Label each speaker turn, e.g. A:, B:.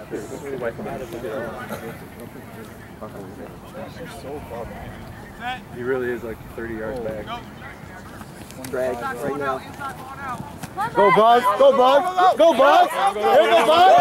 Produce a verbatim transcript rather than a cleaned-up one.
A: He really is like thirty yards back.
B: Drag right now.
C: Go, Buzz! Go, Buzz! Go, Buzz! Here you go, Buzz!